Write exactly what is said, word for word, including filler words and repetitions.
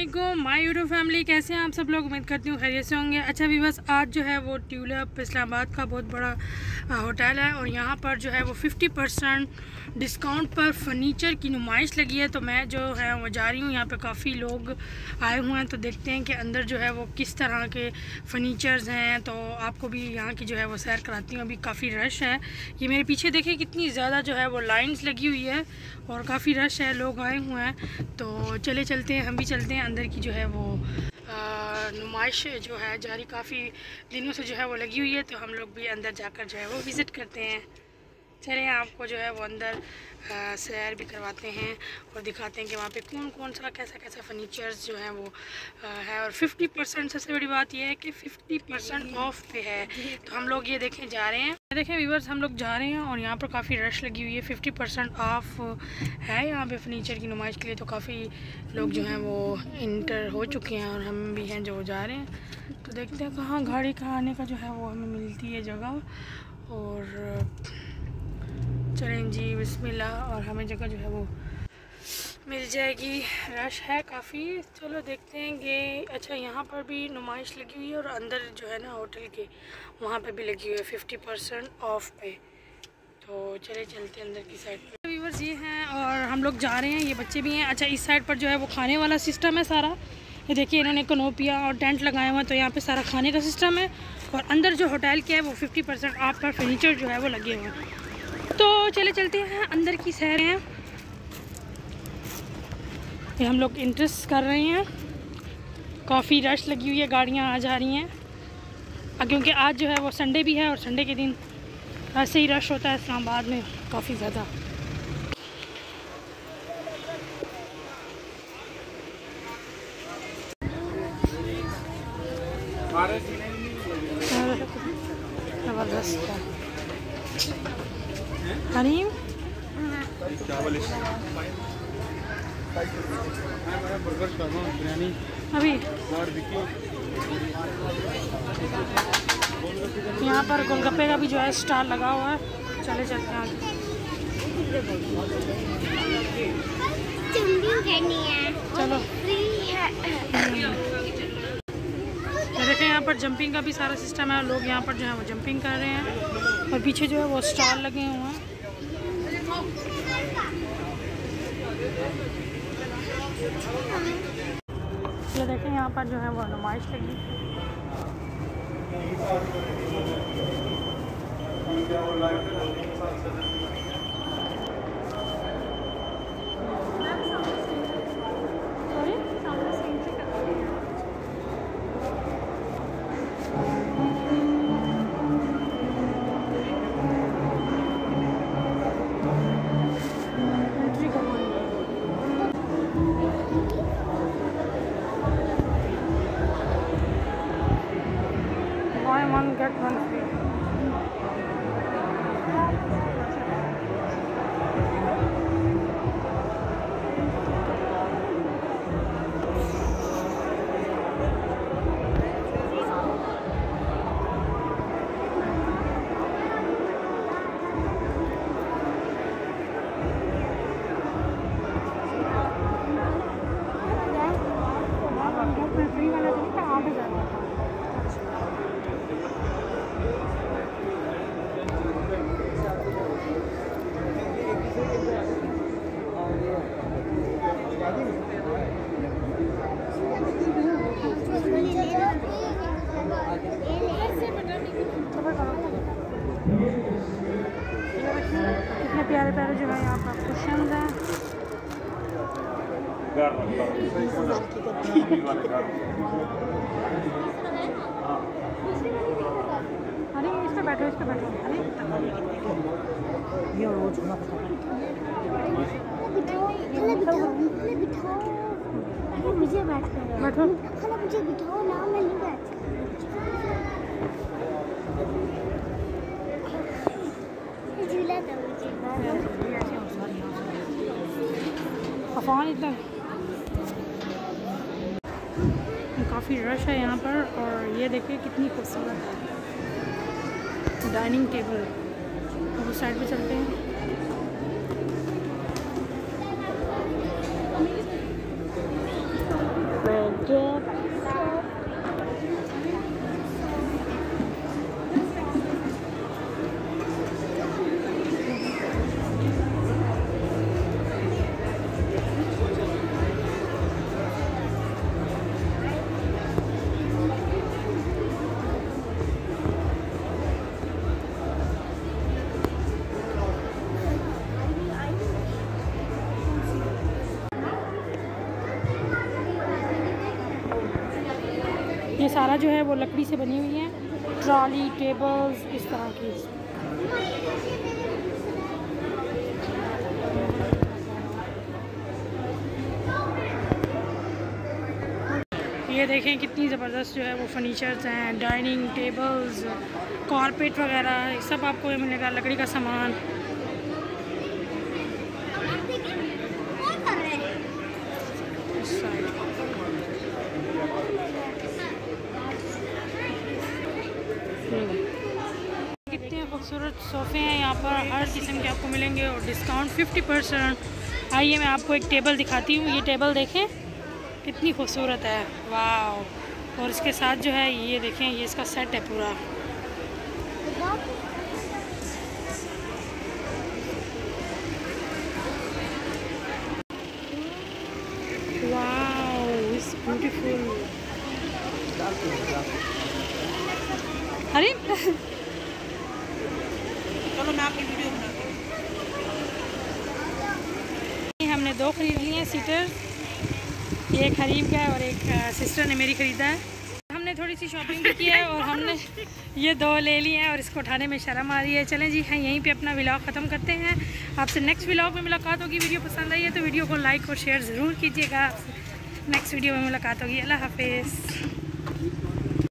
अस्सलामुअलैकुम my YouTube family, कैसे हैं आप सब लोग। उम्मीद करती हूँ खैरियत से होंगे। अच्छा व्यूअर्स, आज जो है वो ट्यूलिप इस्लामाबाद का बहुत बड़ा होटल है और यहाँ पर जो है वो फिफ्टी परसेंट डिस्काउंट पर फर्नीचर की नुमाइश लगी है। तो मैं जो है वो जा रही हूँ, यहाँ पे काफ़ी लोग आए हुए हैं। तो देखते हैं कि अंदर जो है वो किस तरह के फ़र्नीचर्स हैं। तो आपको भी यहाँ की जो है वो सैर कराती हूँ। अभी काफ़ी रश है। ये मेरे पीछे देखिए कितनी ज़्यादा जो है वो लाइन्स लगी हुई है और काफ़ी रश है, लोग आए हुए हैं। तो चले चलते हैं, हम भी चलते हैं। अंदर की जो है वो नुमाइश जो है जारी काफ़ी दिनों से जो है वो लगी हुई है। तो हम लोग भी अंदर जाकर जो है वो विज़िट करते हैं। चलें, आपको जो है वो अंदर आ, सैर भी करवाते हैं और दिखाते हैं कि वहाँ पे कौन कौन सा कैसा कैसा फर्नीचर्स जो है वो आ, है। और फिफ्टी परसेंट सबसे बड़ी बात यह है कि फिफ्टी परसेंट ऑफ पे है। तो हम लोग ये देखें जा रहे हैं, देखें व्यूअर्स, हम लोग जा रहे हैं और यहाँ पर काफ़ी रश लगी हुई है। फिफ्टी परसेंट ऑफ है यहाँ पे फर्नीचर की नुमाइश के लिए। तो काफ़ी लोग जो हैं वो इंटर हो चुके हैं और हम भी हैं जो जा रहे हैं। तो देखते हैं कहाँ गाड़ी कहाँ आने का जो है वो हमें मिलती है जगह। और चलें जी, बिस्मिल्लाह। और हमें जगह जो है वो मिल जाएगी। रश है काफ़ी। चलो देखते हैं कि अच्छा यहाँ पर भी नुमाइश लगी हुई है और अंदर जो है ना होटल के वहाँ पे भी लगी हुई है फिफ्टी परसेंट ऑफ पे। तो चले चलते हैं अंदर की साइड पे। व्यूअर्स ये हैं और हम लोग जा रहे हैं, ये बच्चे भी हैं। अच्छा इस साइड पर जो है वो खाने वाला सिस्टम है सारा। ये देखिए इन्होंने कनोपिया और टेंट लगाए हुए हैं। तो यहाँ पे सारा खाने का सिस्टम है और अंदर जो होटल के है वो फिफ्टी परसेंट ऑफ पर फर्नीचर जो है वो लगे हुए हैं। तो चले चलते हैं अंदर की सैर हैं। ये हम लोग इंटरेस्ट कर रहे हैं। काफ़ी रश लगी हुई है, गाड़ियाँ आ जा रही हैं क्योंकि आज जो है वो संडे भी है और संडे के दिन ऐसे ही रश होता है इस्लामाबाद में काफ़ी ज़्यादा। ज़बरदस्त है। हनीम अभी यहाँ पर गोलगप्पे का भी जो है स्टाल लगा हुआ है। चले चलते हैं आगे। चलो देखें, यहाँ पर जंपिंग का भी सारा सिस्टम है। लोग यहाँ पर जो है वो जंपिंग कर रहे हैं और पीछे जो है वो स्टॉल लगे हुए हैं। ये देखें यहाँ पर जो है वो नुमाइश लगी। One get one free. Free वाला तो आठ हज़ार का था। कितने प्यारे प्यारे जो है यहाँ पर कुशन्स हैं। अरे इस पे बैठो, इस पे बैठो। अरे ये रोज ना मुझे बैठना बैठो, मुझे बिठाओ ना, मैं नहीं बैठ। झूला दो मुझे। अफान इतना काफ़ी रश है यहाँ पर। और ये देखिए कितनी खूबसूरत डाइनिंग टेबल। उस साइड पे चलते हैं। ये सारा जो है वो लकड़ी से बनी हुई है, ट्रॉली, टेबल्स, इस तरह की। ये देखें कितनी ज़बरदस्त जो है वो फर्नीचर्स हैं, डाइनिंग टेबल्स, कारपेट वगैरह सब आपको ये मिलेगा, लकड़ी का सामान। कितने खूबसूरत सोफ़े हैं यहाँ पर, हर किस्म के आपको मिलेंगे और डिस्काउंट फिफ्टी परसेंट। आइए मैं आपको एक टेबल दिखाती हूँ। ये टेबल देखें कितनी खूबसूरत है, वाह। और इसके साथ जो है ये देखें, ये इसका सेट है पूरा। वाह, इट्स ब्यूटीफुल। अरे चलो मैं आपकी वीडियो बनाता हूँ। हमने दो खरीद लिए हैं सीटर, एक हरीम का है और एक सिस्टर ने मेरी ख़रीदा है। हमने थोड़ी सी शॉपिंग भी की है और हमने ये दो ले लिए हैं और इसको उठाने में शर्म आ रही है। चलें जी, हाँ यहीं पे अपना व्लॉग ख़त्म करते हैं। आपसे नेक्स्ट व्लॉग में मुलाकात होगी। वीडियो पसंद आई है तो वीडियो को लाइक और शेयर ज़रूर कीजिएगा। नेक्स्ट वीडियो में मुलाकात होगी। अल्लाह हाफिज़।